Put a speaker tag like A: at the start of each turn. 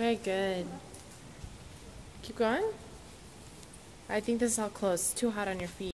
A: Very good. Keep going. I think this is all close. It's too hot on your feet.